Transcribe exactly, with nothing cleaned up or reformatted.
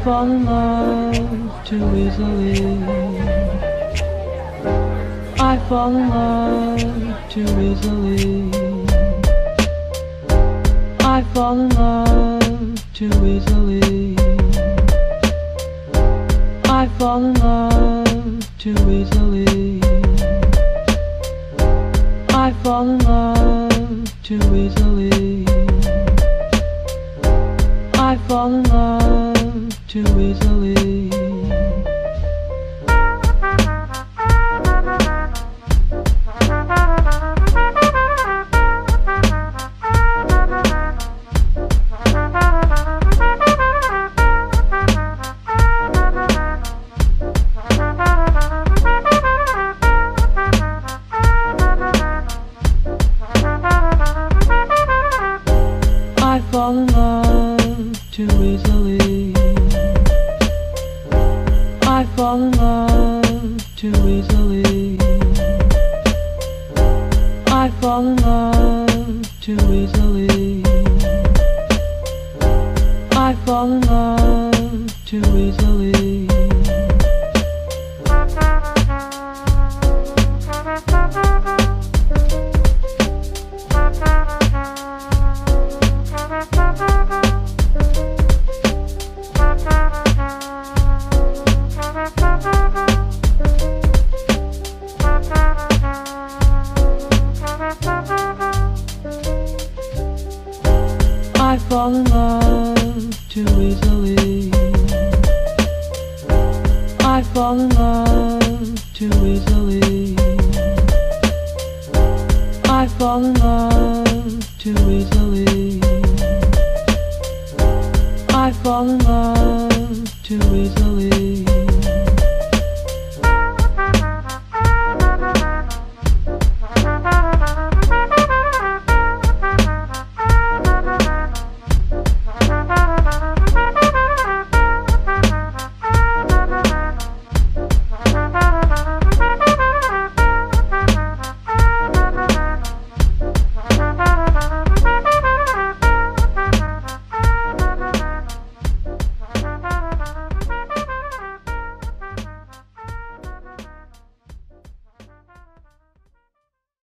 fall in love too easily. I fall in love too easily. I fall in love too easily. I fall in love too easily. I fall in love too easily. I fall in love too easily. I fall in love too easily. I fall in love too easily. I fall in love too easily. I fall in love too easily. I fall in love too easily. I fall in love too easily. I fall in love too easily. I fall in love too easily.